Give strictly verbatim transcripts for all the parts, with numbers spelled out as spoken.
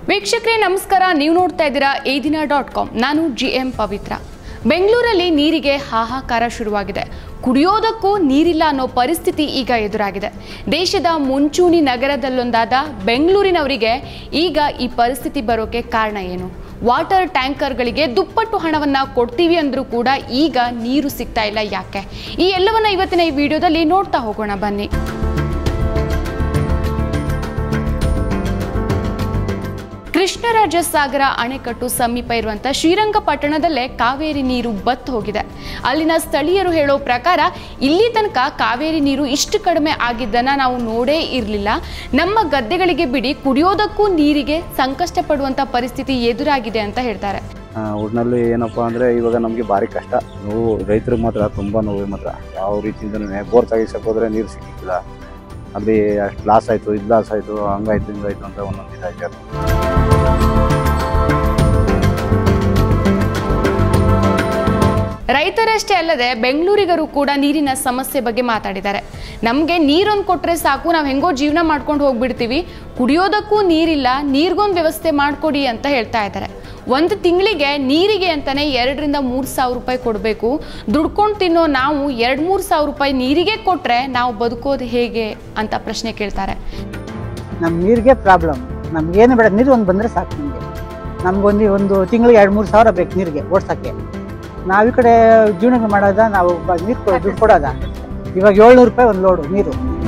ವೀಕ್ಷಕರೇ ನಮಸ್ಕಾರ, ನೀವು ನೋಡ್ತಾ ಇದ್ದೀರಾ ಈ ದಿನ ಡಾಟ್ ಕಾಮ್. ನಾನು ಜಿ ಎಂ ಪವಿತ್ರ. ಬೆಂಗಳೂರಲ್ಲಿ ನೀರಿಗೆ ಹಾಹಾಕಾರ ಶುರುವಾಗಿದೆ. ಕುಡಿಯೋದಕ್ಕೂ ನೀರಿಲ್ಲ ಅನ್ನೋ ಪರಿಸ್ಥಿತಿ ಈಗ ಎದುರಾಗಿದೆ. ದೇಶದ ಮುಂಚೂಣಿ ನಗರದಲ್ಲೊಂದಾದ ಬೆಂಗಳೂರಿನವರಿಗೆ ಈಗ ಈ ಪರಿಸ್ಥಿತಿ ಬರೋಕೆ ಕಾರಣ ಏನು? ವಾಟರ್ ಟ್ಯಾಂಕರ್ಗಳಿಗೆ ದುಪ್ಪಟ್ಟು ಹಣವನ್ನ ಕೊಡ್ತೀವಿ ಅಂದ್ರೂ ಕೂಡ ಈಗ ನೀರು ಸಿಗ್ತಾ ಇಲ್ಲ ಯಾಕೆ? ಈ ಎಲ್ಲವನ್ನ ಇವತ್ತಿನ ಈ ವಿಡಿಯೋದಲ್ಲಿ ನೋಡ್ತಾ ಹೋಗೋಣ ಬನ್ನಿ. ಕೃಷ್ಣರಾಜಸಾಗರ ಅಣೆಕಟ್ಟು ಸಮೀಪ ಇರುವಂತಹ ಶ್ರೀರಂಗಪಟ್ಟಣದಲ್ಲೇ ಕಾವೇರಿ ನೀರು ಬತ್ತು ಹೋಗಿದೆ. ಅಲ್ಲಿನ ಸ್ಥಳೀಯರು ಹೇಳೋ ಪ್ರಕಾರ ಇಲ್ಲಿ ತನಕ ಕಾವೇರಿ ನೀರು ಇಷ್ಟು ಕಡಿಮೆ ಆಗಿದ್ದನ್ನ ನಾವು ನೋಡೇ ಇರಲಿಲ್ಲ. ನಮ್ಮ ಗದ್ದೆಗಳಿಗೆ ಬಿಡಿ ಕುಡಿಯೋದಕ್ಕೂ ನೀರಿಗೆ ಸಂಕಷ್ಟ ಪಡುವಂತ ಪರಿಸ್ಥಿತಿ ಎದುರಾಗಿದೆ ಅಂತ ಹೇಳ್ತಾರೆ. ಒಟ್ಟಿನಲ್ಲಿ ಏನಪ್ಪಾ ಅಂದ್ರೆ ಇವಾಗ ನಮಗೆ ಭಾರಿ ಕಷ್ಟ. ನೋವು ರೈತರಿಗೆ ಮಾತ್ರ ತುಂಬಾ ನೋವು. ಮಾತ್ರ ಯಾವ ರೀತಿಯಿಂದ ಬೋರ್ ತೆಗಿಸಕ್ಕೆ ಹೋದ್ರೆ ನೀರು ಸಿಕ್ಕಿಲ್ಲ. ಅಲ್ಲಿ ಅಷ್ಟು ಲಾಸ್ ಆಯ್ತು, ಇದು ಲಾಸ್ ಆಯ್ತು, ಹಂಗಾಯ್ತು ಹಿಂಗಾಯ್ತು ಅಂತ ಒಂದೊಂದು ಇದಾಯ್ತು. ರೈತರಷ್ಟೇ ಅಲ್ಲದೆ ಬೆಂಗಳೂರಿಗರು ಕೂಡ ನೀರಿನ ಸಮಸ್ಯೆ ಬಗ್ಗೆ ಮಾತಾಡಿದ್ದಾರೆ. ನಮಗೆ ನೀರೊಂದು ಕೊಟ್ಟರೆ ಸಾಕು, ನಾವು ಹೆಂಗೋ ಜೀವನ ಮಾಡ್ಕೊಂಡು ಹೋಗ್ಬಿಡ್ತೀವಿ, ಕುಡಿಯೋದಕ್ಕೂ ನೀರಿಲ್ಲ, ನೀರಿಗೊಂದು ವ್ಯವಸ್ಥೆ ಮಾಡಿಕೊಡಿ ಅಂತ ಹೇಳ್ತಾ ಇದ್ದಾರೆ. ಒಂದು ತಿಂಗಳಿಗೆ ನೀರಿಗೆ ಅಂತಾನೆ ಎರಡರಿಂದ ಮೂರು ಸಾವಿರ ರೂಪಾಯಿ ಕೊಡಬೇಕು. ದುಡ್ಕೊಂಡು ತಿನ್ನೋ ನಾವು ಎರಡು ಮೂರು ಸಾವಿರ ರೂಪಾಯಿ ನೀರಿಗೆ ಕೊಟ್ಟರೆ ನಾವು ಬದುಕೋದು ಹೇಗೆ ಅಂತ ಪ್ರಶ್ನೆ ಕೇಳ್ತಾರೆ. ನಮ್ಮ ನೀರಿಗೆ ಪ್ರಾಬ್ಲಮ್. ನಮ್ಗೇನು ಬೇಡ, ನೀರು ಒಂದು ಬಂದರೆ ಸಾಕು. ನಮಗೆ ನಮಗೊಂದು ಒಂದು ತಿಂಗಳಿಗೆ ಎರಡು ಮೂರು ಸಾವಿರ ಬೇಕು ನೀರಿಗೆ ಓಡ್ಸೋಕ್ಕೆ. ನಾವು ಈ ಕಡೆ ಜೀವನ ಮಾಡೋದ, ನಾವು ನೀರು ದುಡ್ಡು ಕೊಡೋದ. ಇವಾಗ ಏಳ್ನೂರು ರೂಪಾಯಿ ಒಂದು ಲೋಡು ನೀರು.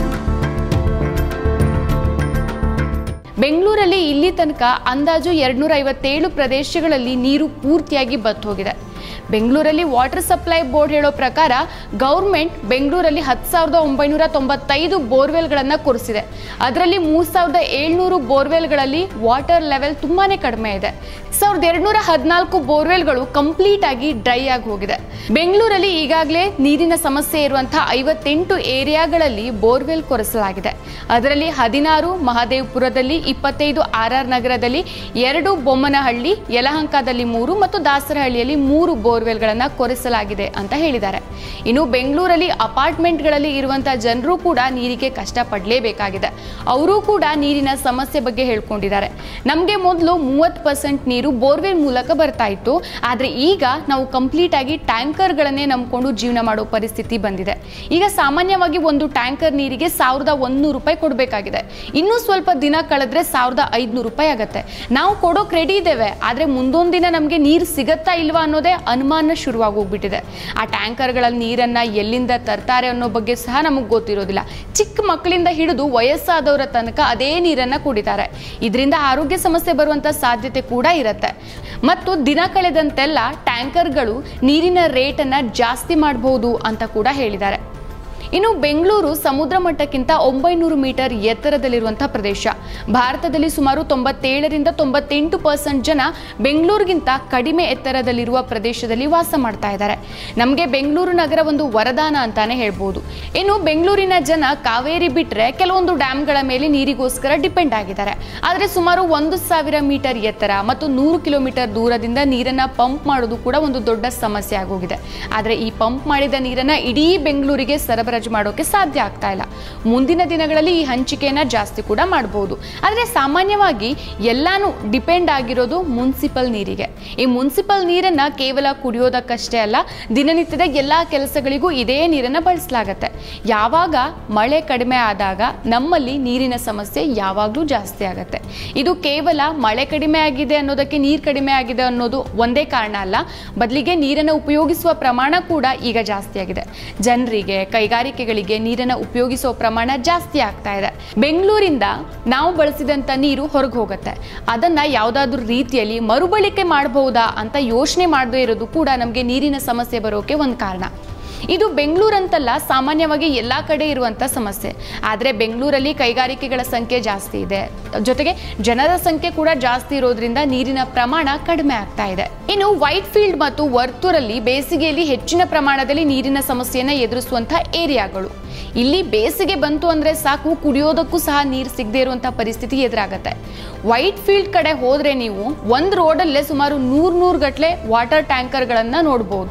ಬೆಂಗಳೂರಲ್ಲಿ ಇಲ್ಲಿ ತನಕ ಅಂದಾಜು ಎರಡ್ನೂರ ಐವತ್ತೇಳು ಪ್ರದೇಶಗಳಲ್ಲಿ ನೀರು ಪೂರ್ತಿಯಾಗಿ ಬತ್ತು ಹೋಗಿದೆ. ಬೆಂಗಳೂರಲ್ಲಿ ವಾಟರ್ ಸಪ್ಲೈ ಬೋರ್ಡ್ ಹೇಳೋ ಪ್ರಕಾರ ಗೌರ್ಮೆಂಟ್ ಬೆಂಗಳೂರಲ್ಲಿ ಹತ್ತು ಸಾವಿರದ ಒಂಬೈನೂರ ತೊಂಬತ್ತೈದು ಬೋರ್ವೆಲ್ಗಳನ್ನು ಕೊರೆಸಿದೆ. ಅದರಲ್ಲಿ ಮೂರು ಸಾವಿರದ ಏಳ್ನೂರು ಬೋರ್ವೆಲ್ಗಳಲ್ಲಿ ವಾಟರ್ ಲೆವೆಲ್ ತುಂಬಾನೇ ಕಡಿಮೆ ಇದೆ. ಸಾವಿರದ ಎರಡ್ನೂರ ಹದಿನಾಲ್ಕು ಬೋರ್ವೆಲ್ಗಳು ಕಂಪ್ಲೀಟ್ ಆಗಿ ಡ್ರೈ ಆಗಿ ಹೋಗಿದೆ. ಬೆಂಗಳೂರಲ್ಲಿ ಈಗಾಗಲೇ ನೀರಿನ ಸಮಸ್ಯೆ ಇರುವಂತಹ ಐವತ್ತೆಂಟು ಏರಿಯಾಗಳಲ್ಲಿ ಬೋರ್ವೆಲ್ ಕೊರೆಸಲಾಗಿದೆ. ಅದರಲ್ಲಿ ಹದಿನಾರು ಮಹದೇವಪುರದಲ್ಲಿ, ಇಪ್ಪತ್ತೈದು ಆರ್ ಆರ್ ನಗರದಲ್ಲಿ, ಎರಡು ಬೊಮ್ಮನಹಳ್ಳಿ, ಯಲಹಂಕದಲ್ಲಿ ಮೂರು ಮತ್ತು ದಾಸರಹಳ್ಳಿಯಲ್ಲಿ ಮೂರು ಬೋರ್ವೆಲ್ಗಳನ್ನು ಕೊರೆಸಲಾಗಿದೆ ಅಂತ ಹೇಳಿದ್ದಾರೆ. ಇನ್ನು ಬೆಂಗಳೂರಲ್ಲಿ ಅಪಾರ್ಟ್ಮೆಂಟ್ಗಳಲ್ಲಿ ಇರುವಂತಹ ಜನರು ಕೂಡ ನೀರಿಗೆ ಕಷ್ಟ ಪಡಲೇಬೇಕಾಗಿದೆ. ಅವರು ಕೂಡ ನೀರಿನ ಸಮಸ್ಯೆ ಬಗ್ಗೆ ಹೇಳ್ಕೊಂಡಿದ್ದಾರೆ. ನಮಗೆ ಮೊದಲು ಮೂವತ್ತು ಪರ್ಸೆಂಟ್ ನೀರು ಬೋರ್ವೆಲ್ ಮೂಲಕ ಬರ್ತಾ ಇತ್ತು, ಆದರೆ ಈಗ ನಾವು ಕಂಪ್ಲೀಟ್ ಆಗಿ ಟ್ಯಾಂಕರ್ಗಳನ್ನೇ ನಂಬಿಕೊಂಡು ಜೀವನ ಮಾಡೋ ಪರಿಸ್ಥಿತಿ ಬಂದಿದೆ. ಈಗ ಸಾಮಾನ್ಯವಾಗಿ ಒಂದು ಟ್ಯಾಂಕರ್ ನೀರಿಗೆ ಸಾವಿರದ ಒಂದೂರು ರೂಪಾಯಿ ಕೊಡಬೇಕಾಗಿದೆ. ಇನ್ನೂ ಸ್ವಲ್ಪ ದಿನ ಕಳೆದ್ರೆ ಸಾವಿರದ ಐದುನೂರು ರೂಪಾಯಿ ಆಗುತ್ತೆ. ನಾವು ಕೊಡೋಕೆ ರೆಡಿ ಇದ್ದೇವೆ, ಆದರೆ ಮುಂದೊಂದು ದಿನ ನಮಗೆ ನೀರು ಸಿಗತ್ತಾ ಇಲ್ವಾ ಅನ್ನೋದೇ ಅನುಮಾನ ಶುರುವಾಗಿ ಹೋಗ್ಬಿಟ್ಟಿದೆ. ಆ ಟ್ಯಾಂಕರ್ಗಳಲ್ಲಿ ನೀರನ್ನ ಎಲ್ಲಿಂದ ತರ್ತಾರೆ ಅನ್ನೋ ಬಗ್ಗೆ ಸಹ ನಮಗೆ ಗೊತ್ತಿರೋದಿಲ್ಲ. ಚಿಕ್ಕ ಮಕ್ಕಳಿಂದ ಹಿಡಿದು ವಯಸ್ಸಾದವರ ತನಕ ಅದೇ ನೀರನ್ನ ಕುಡಿತಾರೆ. ಇದರಿಂದ ಆರೋಗ್ಯ ಸಮಸ್ಯೆ ಬರುವಂತ ಸಾಧ್ಯತೆ ಕೂಡ ಇರುತ್ತೆ. ಮತ್ತು ದಿನ ಕಳೆದಂತೆಲ್ಲ ಟ್ಯಾಂಕರ್ಗಳು ನೀರಿನ ರೇಟನ್ನು ಜಾಸ್ತಿ ಮಾಡಬಹುದು ಅಂತ ಕೂಡ ಹೇಳಿದ್ದಾರೆ. ಇನ್ನು ಬೆಂಗಳೂರು ಸಮುದ್ರ ಮಟ್ಟಕ್ಕಿಂತ ಒಂಬೈನೂರು ಮೀಟರ್ ಎತ್ತರದಲ್ಲಿರುವಂತಹ ಪ್ರದೇಶ. ಭಾರತದಲ್ಲಿ ಸುಮಾರು ತೊಂಬತ್ತೇಳರಿಂದ ತೊಂಬತ್ತೆಂಟು ಪರ್ಸೆಂಟ್ ಜನ ಬೆಂಗಳೂರಿಗಿಂತ ಕಡಿಮೆ ಎತ್ತರದಲ್ಲಿರುವ ಪ್ರದೇಶದಲ್ಲಿ ವಾಸ ಮಾಡ್ತಾ ಇದ್ದಾರೆ. ನಮಗೆ ಬೆಂಗಳೂರು ನಗರ ಒಂದು ವರದಾನ ಅಂತಾನೆ ಹೇಳ್ಬೋದು. ಇನ್ನು ಬೆಂಗಳೂರಿನ ಜನ ಕಾವೇರಿ ಬಿಟ್ಟರೆ ಕೆಲವೊಂದು ಡ್ಯಾಮ್ಗಳ ಮೇಲೆ ನೀರಿಗೋಸ್ಕರ ಡಿಪೆಂಡ್ ಆಗಿದ್ದಾರೆ. ಆದರೆ ಸುಮಾರು ಒಂದು ಸಾವಿರ ಮೀಟರ್ ಎತ್ತರ ಮತ್ತು ನೂರು ಕಿಲೋಮೀಟರ್ ದೂರದಿಂದ ನೀರನ್ನ ಪಂಪ್ ಮಾಡೋದು ಕೂಡ ಒಂದು ದೊಡ್ಡ ಸಮಸ್ಯೆ ಆಗೋಗಿದೆ. ಆದರೆ ಈ ಪಂಪ್ ಮಾಡಿದ ನೀರನ್ನ ಇಡೀ ಬೆಂಗಳೂರಿಗೆ ಸರಬರಾಜು ಮಾಡೋಕೆ ಸಾಧ್ಯ ಆಗ್ತಾ ಇಲ್ಲ. ಮುಂದಿನ ದಿನಗಳಲ್ಲಿ ಈ ಹಂಚಿಕೆಯನ್ನ ಜಾಸ್ತಿ ಕೂಡ ಮಾಡಬಹುದು. ಆದರೆ ಸಾಮಾನ್ಯವಾಗಿ ಎಲ್ಲಾನು ಡಿಪೆಂಡ್ ಆಗಿರೋದು ಮುನ್ಸಿಪಲ್ ನೀರಿಗೆ. ಈ ಮುನ್ಸಿಪಲ್ ನೀರನ್ನ ಕೇವಲ ಕುಡಿಯೋದಕ್ಕಷ್ಟೇ ಅಲ್ಲ, ದಿನನಿತ್ಯದ ಎಲ್ಲಾ ಕೆಲಸಗಳಿಗೂ ಇದೇ ನೀರನ್ನ ಬಳಸಲಾಗತ್ತೆ. ಯಾವಾಗ ಮಳೆ ಕಡಿಮೆ ಆದಾಗ ನಮ್ಮಲ್ಲಿ ನೀರಿನ ಸಮಸ್ಯೆ ಯಾವಾಗಲೂ ಜಾಸ್ತಿ ಆಗತ್ತೆ. ಇದು ಕೇವಲ ಮಳೆ ಕಡಿಮೆ ಆಗಿದೆ ಅನ್ನೋದಕ್ಕೆ ನೀರು ಕಡಿಮೆ ಆಗಿದೆ ಅನ್ನೋದು ಒಂದೇ ಕಾರಣ ಅಲ್ಲ, ಬದಲಿಗೆ ನೀರನ್ನು ಉಪಯೋಗಿಸುವ ಪ್ರಮಾಣ ಕೂಡ ಈಗ ಜಾಸ್ತಿ ಆಗಿದೆ. ಜನರಿಗೆ, ಕೈಗಾರಿಕೆಗಳಿಗೆ ನೀರನ್ನು ಉಪಯೋಗಿಸುವ ಪ್ರಮಾಣ ಜಾಸ್ತಿ ಆಗ್ತಾ ಇದೆ. ಬೆಂಗಳೂರಿಂದ ನಾವು ಬಳಸಿದಂತ ನೀರು ಹೊರಗೆ ಹೋಗುತ್ತೆ. ಅದನ್ನ ಯಾವುದಾದ್ರೂ ರೀತಿಯಲ್ಲಿ ಮರುಬಳಕೆ ಮಾಡಬಹುದಾ ಅಂತ ಯೋಚನೆ ಮಾಡದೇ ಇರೋದು ಕೂಡ ನಮಗೆ ನೀರಿನ ಸಮಸ್ಯೆ ಬರೋಕೆ ಒಂದು ಕಾರಣ. ಇದು ಬೆಂಗಳೂರಂತಲ್ಲ, ಸಾಮಾನ್ಯವಾಗಿ ಎಲ್ಲಾ ಕಡೆ ಇರುವಂತ ಸಮಸ್ಯೆ. ಆದರೆ ಬೆಂಗಳೂರಲ್ಲಿ ಕೈಗಾರಿಕೆಗಳ ಸಂಖ್ಯೆ ಜಾಸ್ತಿ ಇದೆ, ಜೊತೆಗೆ ಜನರ ಸಂಖ್ಯೆ ಕೂಡ ಜಾಸ್ತಿ ಇರೋದ್ರಿಂದ ನೀರಿನ ಪ್ರಮಾಣ ಕಡಿಮೆ ಆಗ್ತಾ ಇದೆ. ಇನ್ನು ವೈಟ್ ಫೀಲ್ಡ್ ಮತ್ತು ವರ್ತೂರಲ್ಲಿ ಬೇಸಿಗೆಯಲ್ಲಿ ಹೆಚ್ಚಿನ ಪ್ರಮಾಣದಲ್ಲಿ ನೀರಿನ ಸಮಸ್ಯೆಯನ್ನ ಎದುರಿಸುವಂತಹ ಏರಿಯಾಗಳು. ಇಲ್ಲಿ ಬೇಸಿಗೆ ಬಂತು ಅಂದ್ರೆ ಸಾಕು, ಕುಡಿಯೋದಕ್ಕೂ ಸಹ ನೀರು ಸಿಗದೇ ಇರುವಂತಹ ಪರಿಸ್ಥಿತಿ ಎದುರಾಗತ್ತೆ. ವೈಟ್ ಫೀಲ್ಡ್ ಕಡೆ ಹೋದ್ರೆ ನೀವು ಒಂದು ರೋಡಲ್ಲೇ ಸುಮಾರು ನೂರ್ ನೂರು ಗಟ್ಟಲೆ ವಾಟರ್ ಟ್ಯಾಂಕರ್ಗಳನ್ನ ನೋಡಬಹುದು.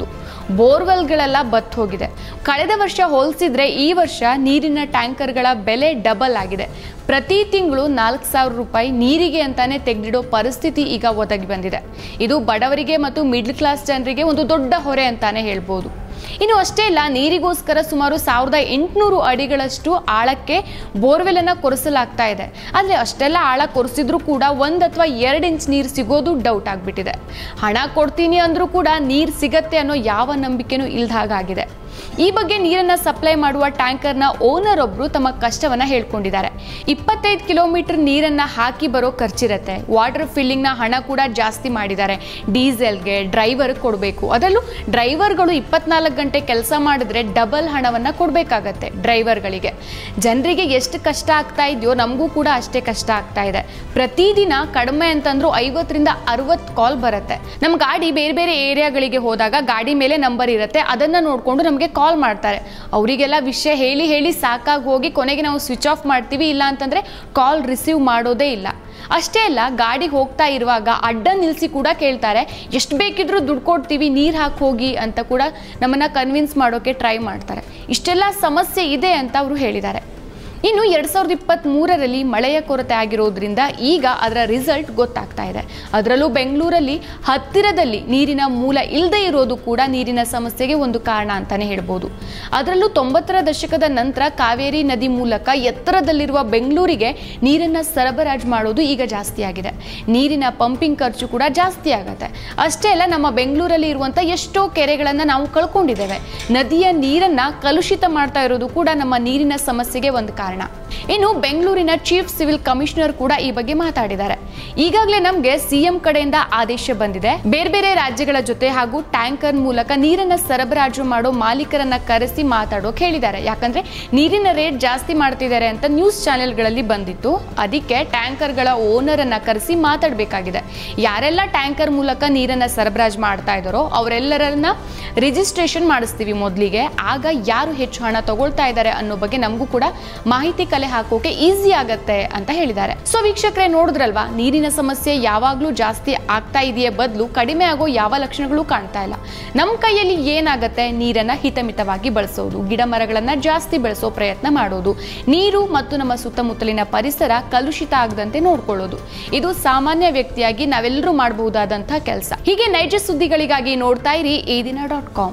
ಬೋರ್ವೆಲ್ಗಳೆಲ್ಲ ಬತ್ತು ಹೋಗಿದೆ. ಕಳೆದ ವರ್ಷ ಹೋಲಿಸಿದ್ರೆ ಈ ವರ್ಷ ನೀರಿನ ಟ್ಯಾಂಕರ್ಗಳ ಬೆಲೆ ಡಬಲ್ ಆಗಿದೆ. ಪ್ರತಿ ತಿಂಗಳು ನಾಲ್ಕು ಸಾವಿರ ರೂಪಾಯಿ ನೀರಿಗೆ ಅಂತಾನೆ ತೆಗೆದಿಡೋ ಪರಿಸ್ಥಿತಿ ಈಗ ಒದಗಿ ಬಂದಿದೆ. ಇದು ಬಡವರಿಗೆ ಮತ್ತು ಮಿಡ್ಲ್ ಕ್ಲಾಸ್ ಜನರಿಗೆ ಒಂದು ದೊಡ್ಡ ಹೊರೆ ಅಂತಾನೆ ಹೇಳ್ಬೋದು. ಇನ್ನು ಅಷ್ಟೇ ಇಲ್ಲ, ನೀರಿಗೋಸ್ಕರ ಸುಮಾರು ಸಾವಿರದ ಎಂಟುನೂರು ಅಡಿಗಳಷ್ಟು ಆಳಕ್ಕೆ ಬೋರ್ವೆಲ್ ಅನ್ನ ಕೊರೆಸಲಾಗ್ತಾ ಇದೆ. ಆದರೆ ಅಷ್ಟೆಲ್ಲ ಆಳ ಕೊರೆಸಿದ್ರು ಕೂಡ ಒಂದ್ ಅಥವಾ ಎರಡು ಇಂಚ್ ನೀರು ಸಿಗೋದು ಡೌಟ್ ಆಗ್ಬಿಟ್ಟಿದೆ. ಹಣ ಕೊಡ್ತೀನಿ ಅಂದ್ರೂ ಕೂಡ ನೀರು ಸಿಗತ್ತೆ ಅನ್ನೋ ಯಾವ ನಂಬಿಕೆನೂ ಇಲ್ದಾಗಿದೆ. ಈ ಬಗ್ಗೆ ನೀರನ್ನ ಸಪ್ಲೈ ಮಾಡುವ ಟ್ಯಾಂಕರ್ನ ಓನರ್ ಒಬ್ರು ತಮ್ಮ ಕಷ್ಟವನ್ನ ಹೇಳ್ಕೊಂಡಿದ್ದಾರೆ. ಇಪ್ಪತ್ತೈದು ಕಿಲೋಮೀಟರ್ ನೀರನ್ನ ಹಾಕಿ ಬರೋ ಖರ್ಚಿರತ್ತೆ. ವಾಟರ್ ಫಿಲ್ಲಿಂಗ್ ನ ಹಣ ಕೂಡ ಜಾಸ್ತಿ ಮಾಡಿದ್ದಾರೆ. ಡೀಸೆಲ್ಗೆ ಡ್ರೈವರ್ ಕೊಡಬೇಕು. ಅದರಲ್ಲೂ ಡ್ರೈವರ್ಗಳು ಇಪ್ಪತ್ನಾಲ್ಕು ಗಂಟೆ ಕೆಲಸ ಮಾಡಿದ್ರೆ ಡಬಲ್ ಹಣವನ್ನ ಕೊಡಬೇಕಾಗತ್ತೆ ಡ್ರೈವರ್ಗಳಿಗೆ. ಜನರಿಗೆ ಎಷ್ಟು ಕಷ್ಟ ಆಗ್ತಾ ಇದೆಯೋ ನಮಗೂ ಕೂಡ ಅಷ್ಟೇ ಕಷ್ಟ ಆಗ್ತಾ ಇದೆ. ಪ್ರತಿದಿನ ಕಡಿಮೆ ಅಂತಂದ್ರೂ ಐವತ್ತರಿಂದ ಅರವತ್ತು ಕಾಲ್ ಬರುತ್ತೆ. ನಮ್ಮ ಗಾಡಿ ಬೇರೆ ಬೇರೆ ಏರಿಯಾಗಳಿಗೆ ಹೋದಾಗ ಗಾಡಿ ಮೇಲೆ ನಂಬರ್ ಇರುತ್ತೆ, ಅದನ್ನ ನೋಡ್ಕೊಂಡು ನಮಗೆ ಕಾಲ್ ಮಾಡ್ತಾರೆ. ಅವರಿಗೆಲ್ಲ ವಿಷಯ ಹೇಳಿ ಹೇಳಿ ಸಾಕಾಗಿ ಹೋಗಿ ಕೊನೆಗೆ ನಾವು ಸ್ವಿಚ್ ಆಫ್ ಮಾಡ್ತೀವಿ, ಇಲ್ಲ ಅಂತಂದ್ರೆ ಕಾಲ್ ರಿಸೀವ್ ಮಾಡೋದೇ ಇಲ್ಲ. ಅಷ್ಟೇ ಅಲ್ಲ, ಗಾಡಿ ಹೋಗ್ತಾ ಇರುವಾಗ ಅಡ್ಡ ನಿಲ್ಲಿಸಿ ಕೂಡ ಕೇಳ್ತಾರೆ, ಎಷ್ಟು ಬೇಕಿದ್ರೂ ದುಡ್ಡು ಕೊಡ್ತೀವಿ, ನೀರು ಹಾಕಿ ಹೋಗಿ ಅಂತ ಕೂಡ ನಮ್ಮನ್ನ ಕನ್ವಿನ್ಸ್ ಮಾಡೋಕೆ ಟ್ರೈ ಮಾಡ್ತಾರೆ. ಇಷ್ಟೆಲ್ಲ ಸಮಸ್ಯೆ ಇದೆ ಅಂತ ಅವರು ಹೇಳಿದ್ದಾರೆ. ಇನ್ನು ಎರಡ್ ಸಾವಿರದ ಇಪ್ಪತ್ತ್ ಮೂರರಲ್ಲಿ ಮಳೆಯ ಕೊರತೆ ಆಗಿರೋದ್ರಿಂದ ಈಗ ಅದರ ರಿಸಲ್ಟ್ ಗೊತ್ತಾಗ್ತಾ ಇದೆ. ಅದರಲ್ಲೂ ಬೆಂಗಳೂರಲ್ಲಿ ಹತ್ತಿರದಲ್ಲಿ ನೀರಿನ ಮೂಲ ಇಲ್ಲದೆ ಇರೋದು ಕೂಡ ನೀರಿನ ಸಮಸ್ಯೆಗೆ ಒಂದು ಕಾರಣ ಅಂತಾನೆ ಹೇಳ್ಬೋದು. ಅದರಲ್ಲೂ ತೊಂಬತ್ತರ ದಶಕದ ನಂತರ ಕಾವೇರಿ ನದಿ ಮೂಲಕ ಎತ್ತರದಲ್ಲಿರುವ ಬೆಂಗಳೂರಿಗೆ ನೀರನ್ನ ಸರಬರಾಜು ಮಾಡೋದು ಈಗ ಜಾಸ್ತಿ ಆಗಿದೆ. ನೀರಿನ ಪಂಪಿಂಗ್ ಖರ್ಚು ಕೂಡ ಜಾಸ್ತಿ ಆಗತ್ತೆ. ಅಷ್ಟೇ ಅಲ್ಲ, ನಮ್ಮ ಬೆಂಗಳೂರಲ್ಲಿ ಇರುವಂತ ಎಷ್ಟೋ ಕೆರೆಗಳನ್ನ ನಾವು ಕಳ್ಕೊಂಡಿದ್ದೇವೆ. ನದಿಯ ನೀರನ್ನ ಕಲುಷಿತ ಮಾಡ್ತಾ ಇರೋದು ಕೂಡ ನಮ್ಮ ನೀರಿನ ಸಮಸ್ಯೆಗೆ ಒಂದು ಕಾರಣ. ಇನ್ನು ಬೆಂಗಳೂರಿನ ಚೀಫ್ ಸಿವಿಲ್ ಕಮಿಷನರ್ ಕೂಡ ಈ ಬಗ್ಗೆ ಮಾತಾಡಿದ್ದಾರೆ. ಈಗಾಗಲೇ ನಮಗೆ ಸಿಎಂ ಕಡೆಯಿಂದ ಆದೇಶ ಬಂದಿದೆ. ಬೇರೆ ಬೇರೆ ರಾಜ್ಯಗಳ ಜೊತೆ ಹಾಗೂ ಟ್ಯಾಂಕರ್ ಮೂಲಕ ನೀರನ್ನ ಸರಬರಾಜು ಮಾಡೋ ಮಾಲೀಕರನ್ನ ಕರೆಸಿ ಮಾತಾಡೋಕೆ ಹೇಳಿದ್ದಾರೆ. ಯಾಕಂದ್ರೆ ನೀರಿನ ರೇಟ್ ಜಾಸ್ತಿ ಮಾಡ್ತಿದ್ದಾರೆ ಅಂತ ನ್ಯೂಸ್ ಚಾನೆಲ್ಗಳಲ್ಲಿ ಬಂದಿತ್ತು. ಅದಕ್ಕೆ ಟ್ಯಾಂಕರ್ಗಳ ಓನರ್ ಅನ್ನ ಕರೆಸಿ ಮಾತಾಡಬೇಕಾಗಿದೆ. ಯಾರೆಲ್ಲ ಟ್ಯಾಂಕರ್ ಮೂಲಕ ನೀರನ್ನ ಸರಬರಾಜು ಮಾಡ್ತಾ ಇದ್ದಾರೋ ಅವರೆಲ್ಲರನ್ನ ರಿಜಿಸ್ಟ್ರೇಷನ್ ಮಾಡಿಸ್ತೀವಿ ಮೊದಲಿಗೆ. ಆಗ ಯಾರು ಹೆಚ್ಚು ಹಣ ತಗೊಳ್ತಾ ಇದ್ದಾರೆ ಅನ್ನೋ ಬಗ್ಗೆ ನಮಗೂ ಕೂಡ ಮಾಹಿತಿ ಕಲೆ ಹಾಕೋಕೆ ಈಸಿ ಆಗತ್ತೆ ಅಂತ ಹೇಳಿದ್ದಾರೆ. ಸೊ ವೀಕ್ಷಕರೇ, ನೋಡಿದ್ರಲ್ವಾ, ನೀರಿನ ಸಮಸ್ಯೆ ಯಾವಾಗ್ಲೂ ಜಾಸ್ತಿ ಆಗ್ತಾ ಇದೆಯೇ ಬದಲು ಕಡಿಮೆ ಆಗೋ ಯಾವ ಲಕ್ಷಣಗಳು ಕಾಣ್ತಾ ಇಲ್ಲ. ನಮ್ಮ ಕೈಯಲ್ಲಿ ಏನಾಗತ್ತೆ, ನೀರನ್ನ ಹಿತಮಿತವಾಗಿ ಬಳಸೋದು, ಗಿಡ ಮರಗಳನ್ನ ಜಾಸ್ತಿ ಬೆಳೆಸೋ ಪ್ರಯತ್ನ ಮಾಡೋದು, ನೀರು ಮತ್ತು ನಮ್ಮ ಸುತ್ತಮುತ್ತಲಿನ ಪರಿಸರ ಕಲುಷಿತ ಆಗದಂತೆ ನೋಡ್ಕೊಳ್ಳೋದು. ಇದು ಸಾಮಾನ್ಯ ವ್ಯಕ್ತಿಯಾಗಿ ನಾವೆಲ್ಲರೂ ಮಾಡಬಹುದಾದಂತಹ ಕೆಲಸ. ಹೀಗೆ ನೈಜ ಸುದ್ದಿಗಳಿಗಾಗಿ ನೋಡ್ತಾ ಇರಿ ಈ ದಿನ ಡಾಟ್ ಕಾಮ್.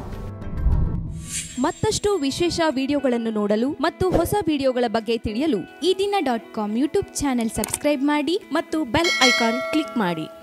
ಮತ್ತಷ್ಟು ವಿಶೇಷ ವಿಡಿಯೋಗಳನ್ನು ನೋಡಲು ಮತ್ತು ಹೊಸ ವಿಡಿಯೋಗಳ ಬಗ್ಗೆ ತಿಳಿಯಲು Eedina dot com YouTube channel subscribe ಮಾಡಿ ಮತ್ತು ಬೆಲ್ ಐಕಾನ್ ಕ್ಲಿಕ್ ಮಾಡಿ.